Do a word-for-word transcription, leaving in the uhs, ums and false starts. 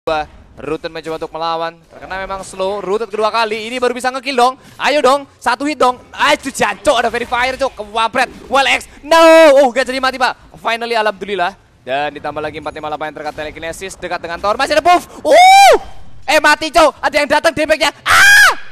Rutin mencoba untuk melawan karena memang slow. Rutin kedua kali ini baru bisa ngekill dong. Ayo dong, satu hit dong. Ah, itu jancok, ada verifier cok. Kewapret. Well X. No. Oh, gak jadi mati pak. Finally alhamdulillah. Dan ditambah lagi empat lima delapan yang terkait telekinesis dekat dengan tower. Masih ada buff. Uh! Eh mati cok. Ada yang datang damage-nya. Ah!